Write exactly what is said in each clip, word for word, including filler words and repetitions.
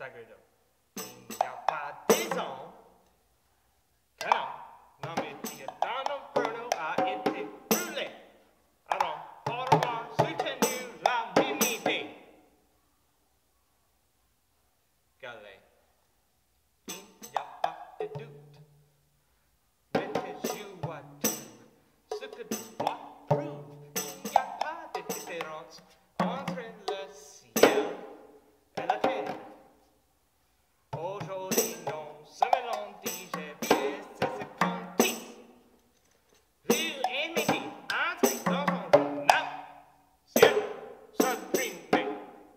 Sagredo. Il n'y a pas disons que non, non mais qui est dans l'inferno a été brûlé. Alors, pour avoir soutenu la minité. Galé. Il n'y a pas de doute. Mettez-vous à tout ce que tu vois prouve. Il n'y a pas de différence entre le ciel et la terre. Aujourd'hui, non, ce mélodie, j'ai bien, c'est ce qu'on dit. Rue et midi, entrez dans son âme, ciel, supprimé.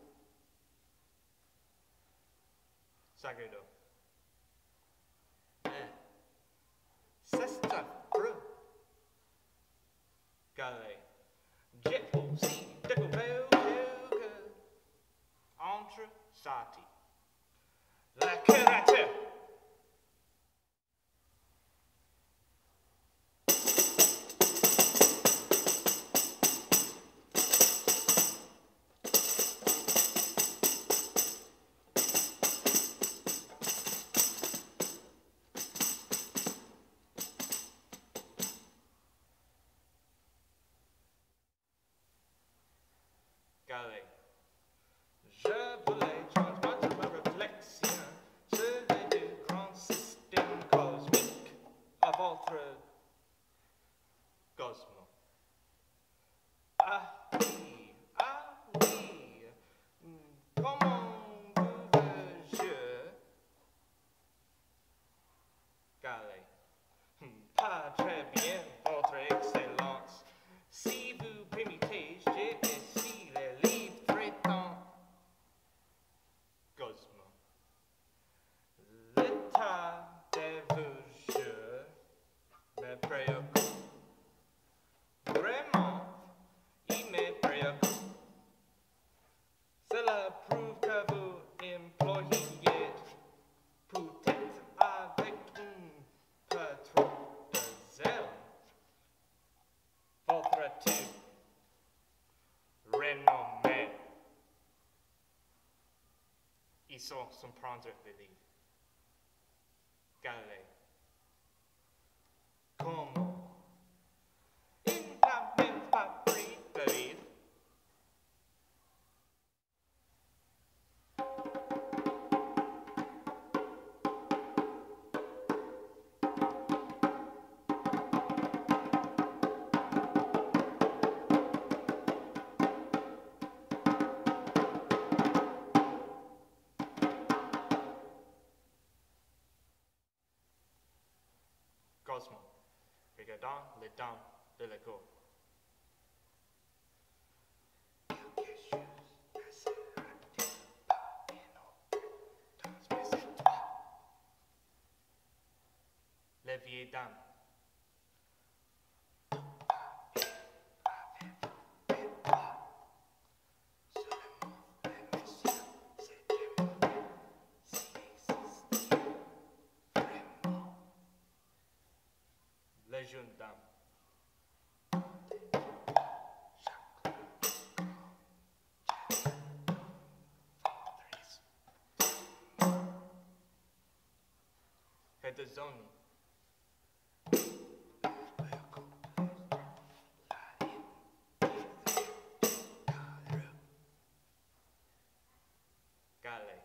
Sagredo. C'est affreux. Galé. J'ai aussi découvert que entre Sati, la créature. Galé. Je voulais transmettre ma réflexion sur les deux grands systèmes cosmiques à votre cosmos. Ah oui, ah oui, comment pouvais-je, Galé, pas très bien, votre excellence. Si vous permettez, j'ai ici les livres traitant Cosmo. L'état de vos jeux me préoccupe. Vraiment, il me préoccupe. Cela prouve que vous employez peut-être avec un peu trop de zèle votre type renommé. Ils sont sans prendre le livre. Galé. Comment? Il n'a même pas pris le livre. Cosmo, regardant les dents de la cour. Quelque chose ne sera-t-il pas bien autre dans mes étoiles? Les vieilles dames. Tout va bien avec mes doigts. Seulement, les messieurs, c'était mauvais s'il existait vraiment. Les jeunes dames. Et de zone. Galé.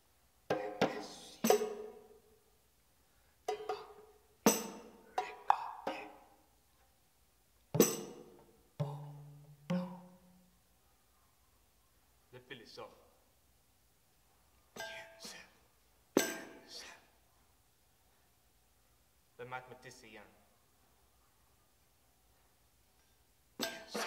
Le philosophe. Bien sûr, bien sûr. Le mathématicien. Bien sûr.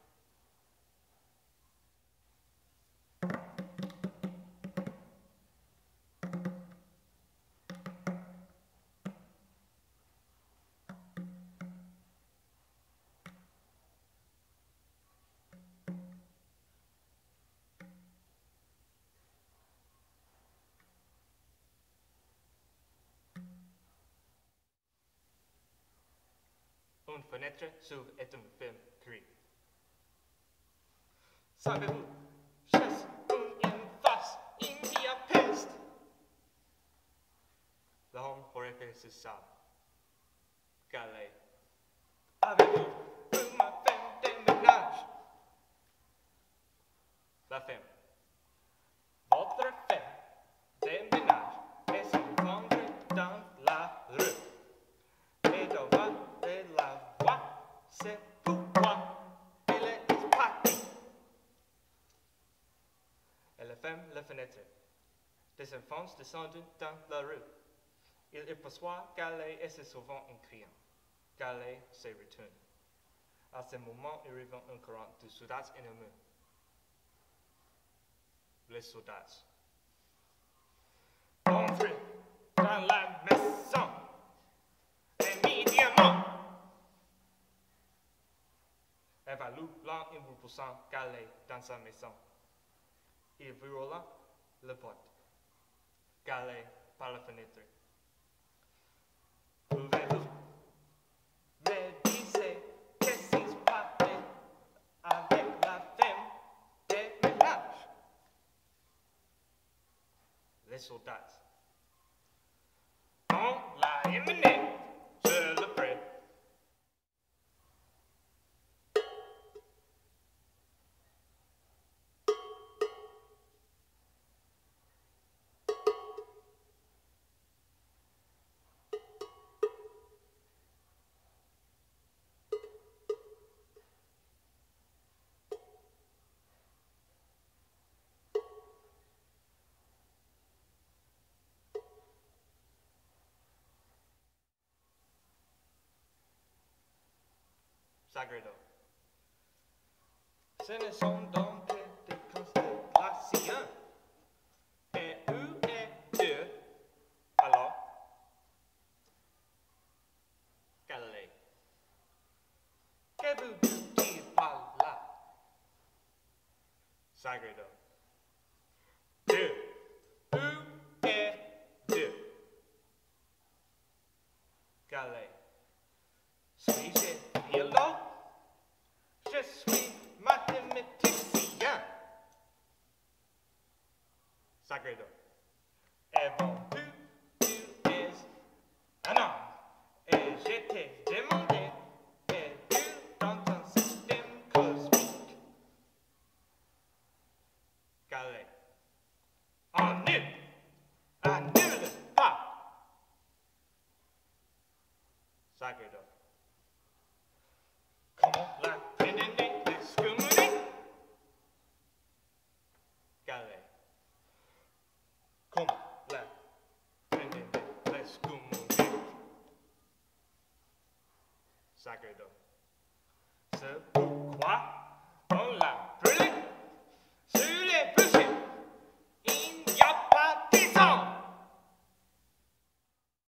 Une fenêtre s'ouvre et un film crie. Savez-vous, chasse une face, il y a peste. c'est ça. Calais. Avez-vous vu ma femme de ménage? La femme. Votre femme de ménage est se vendre dans la rue. Et devant de la voix, c'est pourquoi elle est partie. Elle ferme la fenêtre. Des enfants descendent dans la rue. Il aperçoit Calais et se souvent en criant. Calais se retourne. À ce moment, il revient un courant de soldats ennemis. Les soldats. Entrez dans la maison immédiatement. Évalue l'un en repoussant Calais dans sa maison. Il viola la porte. Calais par la fenêtre. Pouvez-vous me dire qu'est-ce qui se passe avec la femme de ménage? Les soldats. On l'a emmenée sur le pré. Sagredo. Ce ne sont donc que des constellations. Et où est Dieu alors? Calais. Que vous dire par là? Sagredo. Dieu. Où est Dieu? Calais. Suis-je biologue? Je suis mathématicien. Sagredo. Avant-tout, tu es un homme. Et je t'ai demandé, es-tu dans un système cosmique? Calais. Annule! Annule pas! Sagredo. Comment la pénétrer discriminée? Calais. Comment la pénétrer discriminée? Sagredo. C'est pourquoi on l'a brûlé.